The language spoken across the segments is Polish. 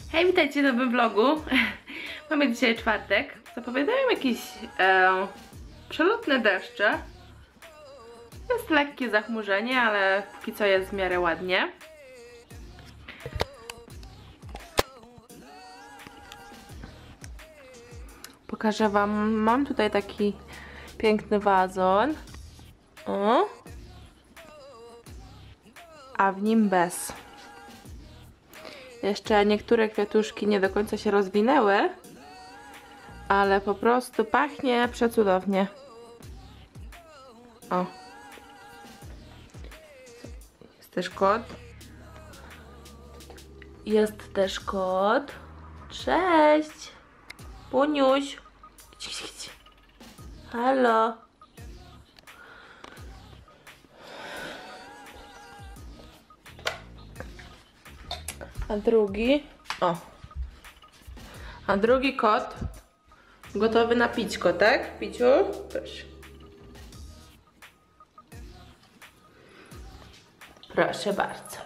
Hej, witajcie w nowym vlogu. Mamy dzisiaj czwartek. Zapowiadają jakieś przelotne deszcze. Jest lekkie zachmurzenie, ale póki co jest w miarę ładnie. Pokażę wam, mam tutaj taki piękny wazon. O. A w nim bez. Jeszcze niektóre kwiatuszki nie do końca się rozwinęły, ale po prostu pachnie przecudownie. O. Jest też kot. Jest też kot. Cześć! Puniuś! Halo! A drugi... O! A drugi kot gotowy na pićko, tak? Piciu? Proszę. Proszę bardzo.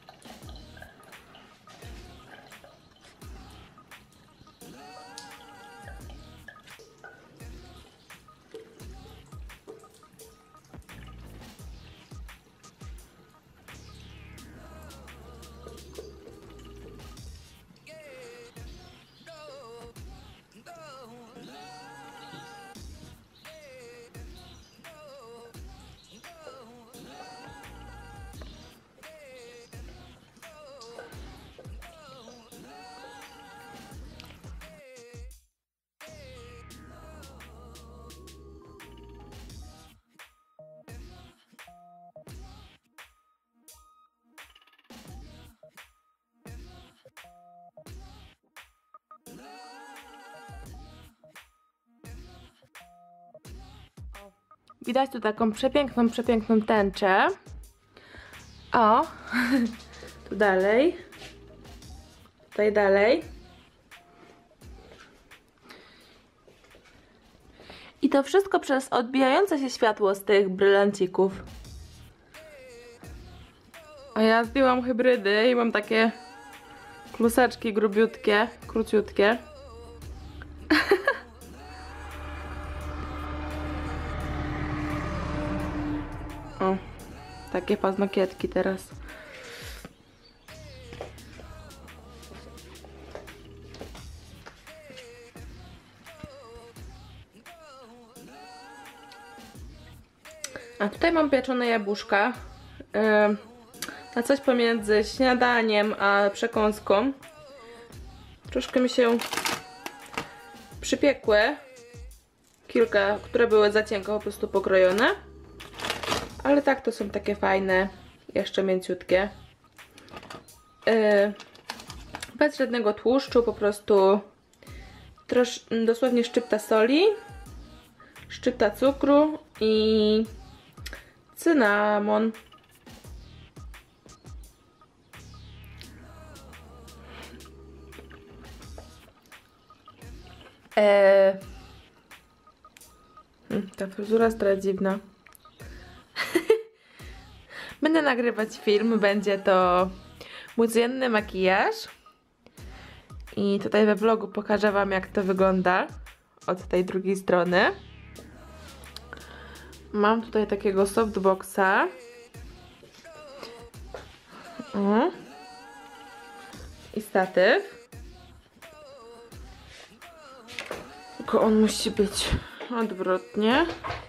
Widać tu taką przepiękną tęczę. O! Tu dalej. Tutaj dalej. I to wszystko przez odbijające się światło z tych brylancików. A ja zdjęłam hybrydy i mam takie kluseczki grubiutkie, króciutkie. O, takie paznokietki teraz. A tutaj mam pieczone jabłuszka. Na coś pomiędzy śniadaniem a przekąską. Troszkę mi się przypiekły. Kilka, które były za cienko, po prostu pokrojone. Ale tak, to są takie fajne, jeszcze mięciutkie. Bez żadnego tłuszczu, po prostu dosłownie szczypta soli, szczypta cukru i cynamon. Ta fryzura jest trochę dziwna. Będę nagrywać film, będzie to mój codzienny makijaż. I tutaj we vlogu pokażę wam, jak to wygląda od tej drugiej strony. Mam tutaj takiego softboxa. I statyw. Tylko on musi być odwrotnie,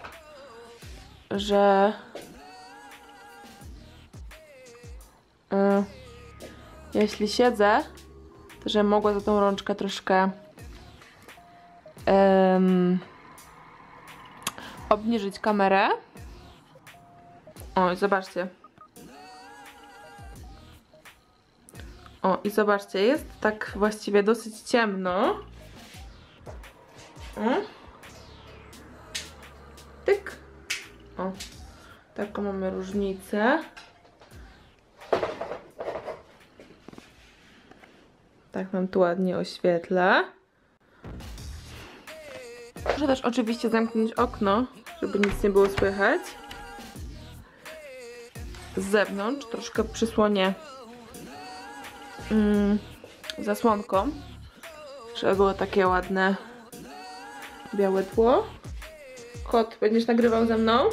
że jeśli siedzę, to że mogła za tą rączkę troszkę obniżyć kamerę. O, i zobaczcie. O, i zobaczcie, jest tak właściwie dosyć ciemno. O. Tyk. O, taką mamy różnicę. Tak nam tu ładnie oświetla. Muszę też oczywiście zamknąć okno, żeby nic nie było słychać. Z zewnątrz troszkę przysłonię zasłonką, żeby było takie ładne białe tło. Kot, będziesz nagrywał ze mną?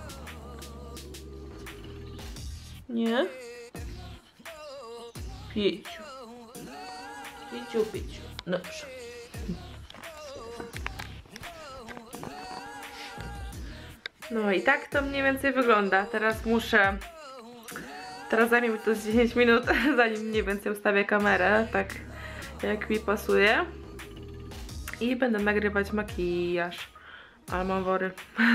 Nie? Piciu. Piciu, piciu. Dobrze. No i tak to mniej więcej wygląda. Teraz zajmie mi to z 10 minut, zanim mniej więcej ustawię kamerę, tak jak mi pasuje. I będę nagrywać makijaż. Ale mam wory.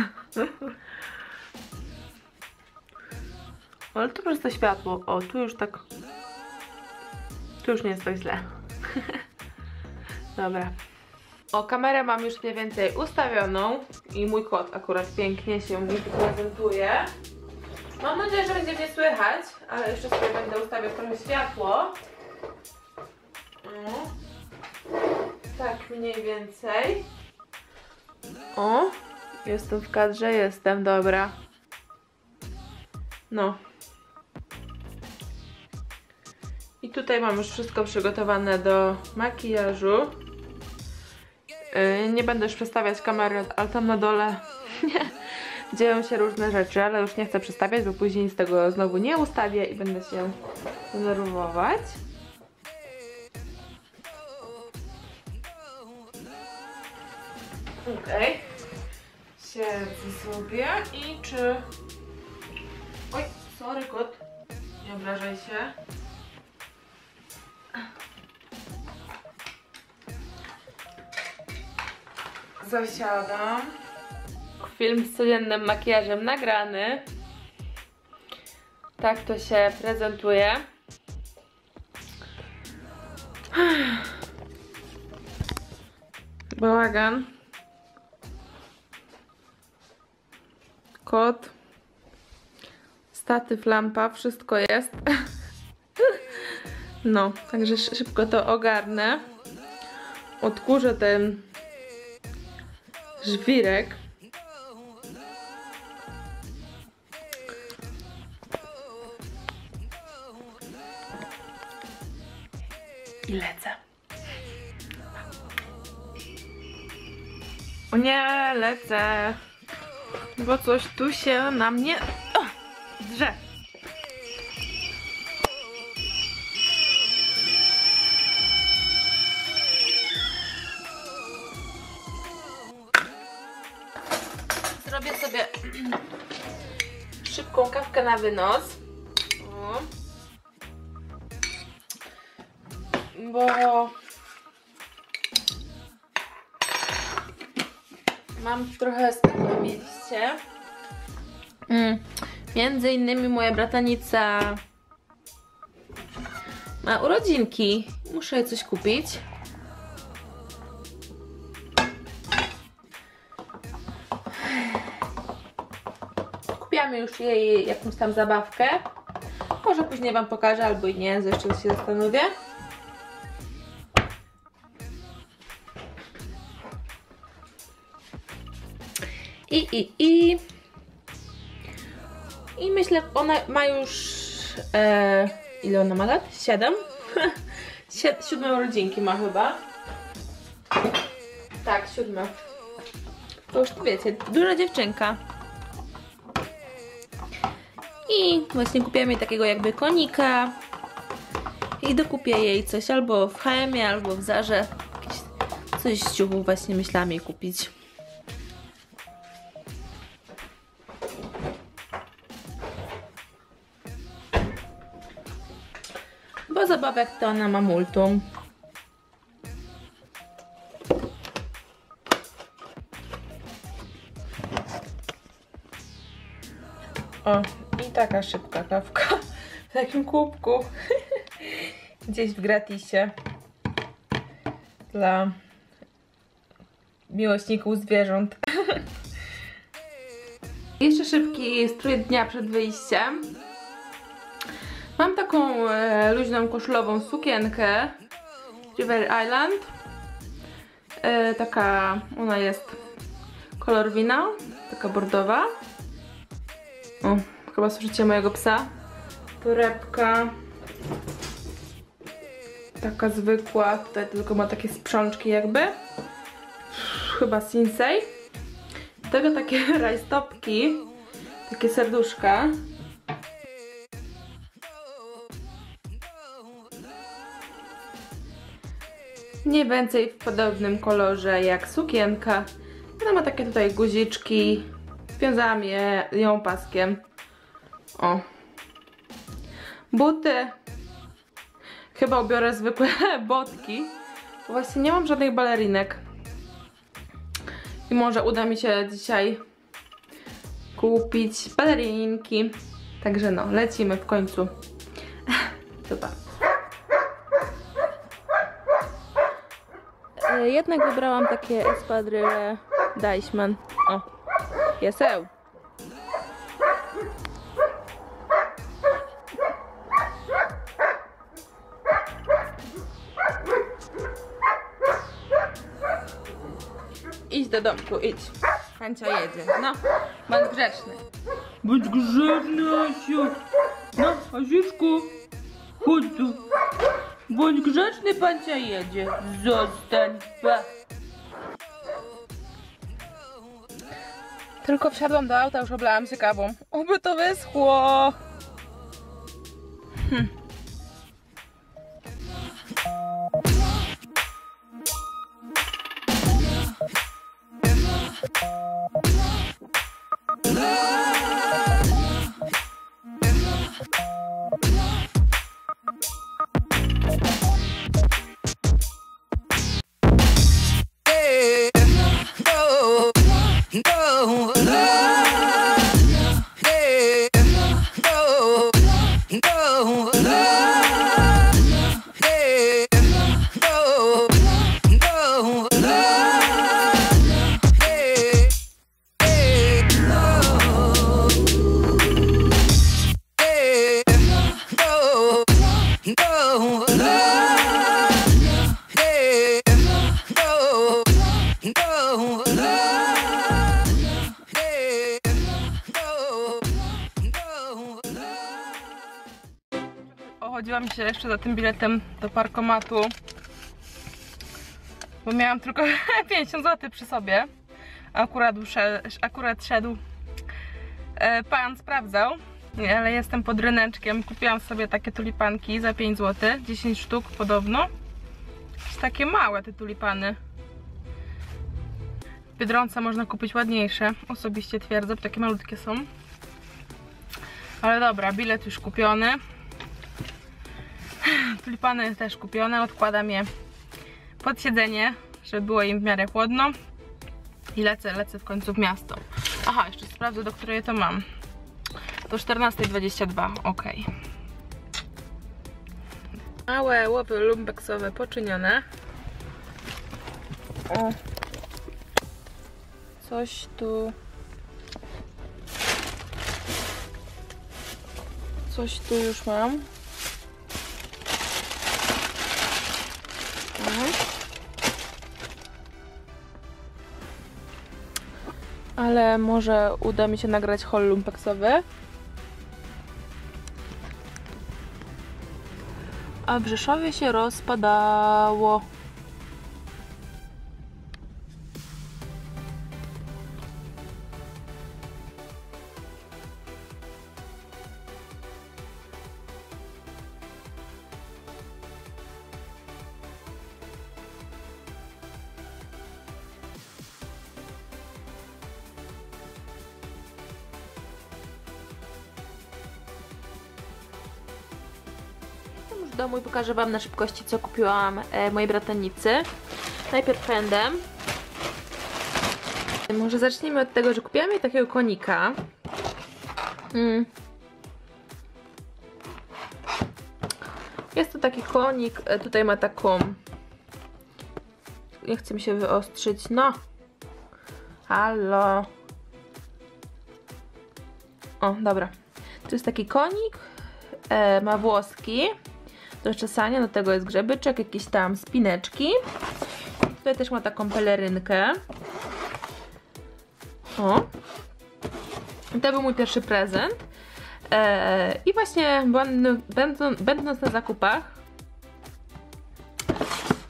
Ale to proste światło. O, tu już tak... Tu już nie jest tak źle. Dobra. O, kamerę mam już mniej więcej ustawioną. I mój kot akurat pięknie się mi prezentuje. Mam nadzieję, że będzie mnie słychać, ale jeszcze sobie będę ustawiać trochę światło. Tak mniej więcej. O, jestem w kadrze, jestem, dobra. No. I tutaj mam już wszystko przygotowane do makijażu. Nie będę już przestawiać kamery, ale tam na dole dzieją się różne rzeczy, ale już nie chcę przestawiać, bo później z tego znowu nie ustawię i będę się denerwować. Okej. Siedzę sobie i czy... Oj, sorry kot. Nie obrażaj się. Zasiadam. Film z codziennym makijażem nagrany. Tak to się prezentuje. Bałagan. Kot. Statyw, lampa, wszystko jest. No, także szybko to ogarnę. Odkurzę ten żwirek. I lecę. O nie, lecę. Bo coś tu się na mnie drze. Zrobię sobie szybką kawkę na wynos. O. Bo mam trochę sprawy, mieliście. Między innymi moja bratanica ma urodzinki. Muszę jej coś kupić. Kupiłam już jej jakąś tam zabawkę. Może później wam pokażę, albo i nie, jeszcze się zastanowię. I myślę, ona ma już... ile ona ma lat? 7? 7 urodzinki ma chyba. Tak, 7. To już wiecie, duża dziewczynka. I właśnie kupiłam jej takiego jakby konika. I dokupię jej coś albo w H&M-ie, albo w Zarze. Coś z ciuchów właśnie myślałam jej kupić. Bo zabawek to ona ma multum. O, i taka szybka kawka w takim kubku. Gdzieś w gratisie. Dla miłośników zwierząt. Jeszcze szybki strój dnia przed wyjściem. Mam taką luźną koszulową sukienkę River Island. Taka, ona jest kolor wina, taka bordowa. O, chyba słyszycie mojego psa. Torebka. taka zwykła, tutaj tylko ma takie sprzączki jakby. Chyba Sinsei. Do tego takie rajstopki, takie serduszka. Mniej więcej w podobnym kolorze jak sukienka. Ona ma takie tutaj guziczki. Związałam ją paskiem. O. Buty. Chyba ubiorę zwykłe botki. Bo właśnie nie mam żadnych balerinek. I może uda mi się dzisiaj kupić balerinki. Także no, lecimy w końcu. Super. Jednak wybrałam takie espadryle Deichmann. O, jeseł. Idź do domku, idź. Hancia jedzie. No, bądź grzeczny. Bądź grzeczny, Asiu. No, Asiuszku, chodź tu. Bądź grzeczny, Pancia jedzie. Zostań, pa. Tylko wsiadłam do auta, już oblałam się kawą. Oby to wyschło. Chodziłam się jeszcze za tym biletem do parkomatu, bo miałam tylko 50 zł przy sobie. Akurat szedł pan, sprawdzał, ale jestem pod ryneczkiem. Kupiłam sobie takie tulipanki za 5 zł, 10 sztuk podobno. Takie małe te tulipany. W Biedronce można kupić ładniejsze, osobiście twierdzę, bo takie malutkie są. Ale dobra, bilet już kupiony. Tulipany też kupione, odkładam je pod siedzenie, żeby było im w miarę chłodno. I lecę w końcu w miasto. Aha, jeszcze sprawdzę, do której to mam. Do 14:22, ok. Małe łowy lumpeksowe poczynione. O. Coś tu już mam. Ale może uda mi się nagrać haul lumpeksowy. A w Rzeszowie się rozpadało. W domu i pokażę wam na szybkości, co kupiłam mojej brataниcy. Najpierw handem. Może zacznijmy od tego, że kupiłam jej takiego konika. Jest to taki konik, tutaj ma taką... Nie chce mi się wyostrzyć, no. Halo. O, dobra. To jest taki konik, ma włoski do czesania, do tego jest grzebyczek, jakieś tam spineczki. Tutaj też ma taką pelerynkę. O. To był mój pierwszy prezent. I właśnie będąc na zakupach,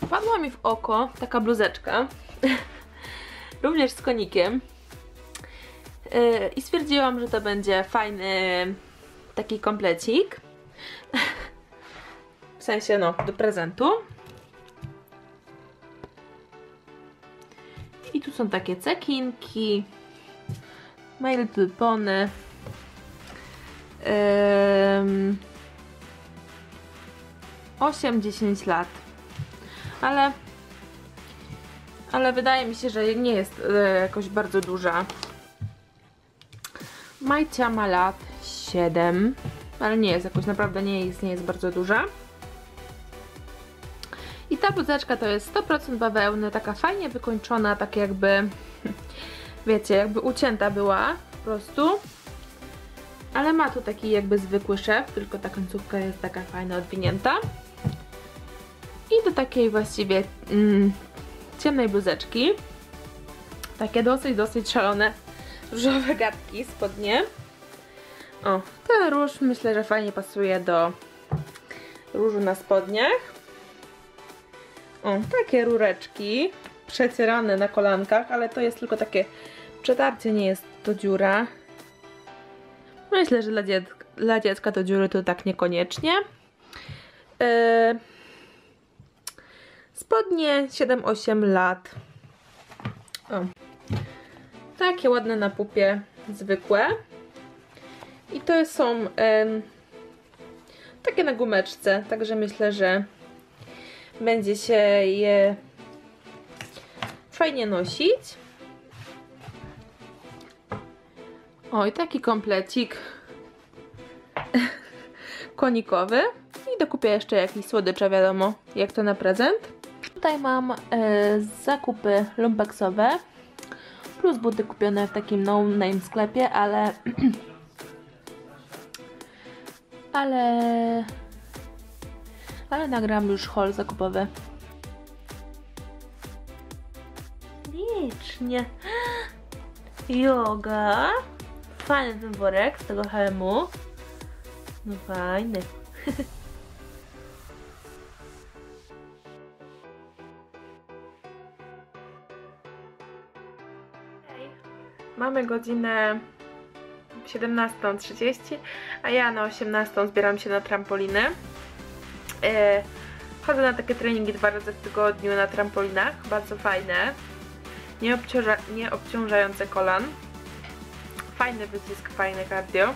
Wpadła mi w oko taka bluzeczka, również z konikiem. I stwierdziłam, że to będzie fajny taki komplecik. W sensie, no, do prezentu. I tu są takie cekinki. My Little Pony. 8-10 lat. Ale wydaje mi się, że nie jest jakoś bardzo duża. Majcia ma lat 7, ale nie jest jakoś, naprawdę nie jest bardzo duża. I ta bluzeczka to jest 100% bawełny, taka fajnie wykończona, tak jakby, wiecie, jakby ucięta była po prostu. Ale ma tu taki jakby zwykły szef, tylko ta końcówka jest taka fajna, odwinięta. I do takiej właściwie ciemnej bluzeczki. Takie dosyć szalone różowe gadki, spodnie. O, ten róż myślę, że fajnie pasuje do różu na spodniach. O, takie rureczki przecierane na kolankach, ale to jest tylko takie przetarcie, nie jest to dziura. Myślę, że dla dziecka to dziury to tak niekoniecznie. Spodnie 7-8 lat. O. Takie ładne na pupie, zwykłe. I to są takie na gumeczce, także myślę, że będzie się je fajnie nosić. O, i taki komplecik konikowy. I dokupię jeszcze jakieś słodycze, wiadomo, jak to na prezent. Tutaj mam zakupy lumpeksowe. Plus buty kupione w takim no-name sklepie, ale nagram już haul zakupowy. Licznie. Yoga. Fajny ten worek z tego HM-u. No fajny. Mamy godzinę 17:30, a ja na 18:00 zbieram się na trampolinę. Chodzę na takie treningi 2 razy w tygodniu na trampolinach, bardzo fajne, nie obciążające kolan. Fajny wycisk, fajne cardio.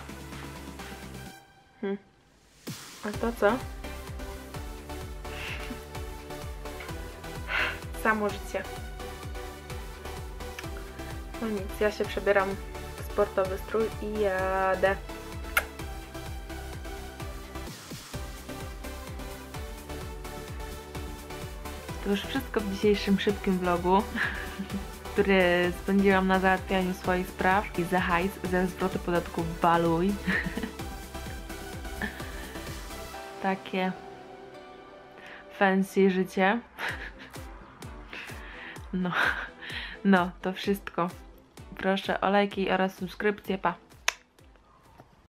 A to co? Samo życie. No nic, ja się przebieram w sportowy strój i jadę. To już wszystko w dzisiejszym szybkim vlogu, który spędziłam na załatwianiu swoich spraw i za hajs ze zwrotu podatku baluj. Takie fancy życie. No, to wszystko. Proszę o lajki oraz subskrypcję, pa!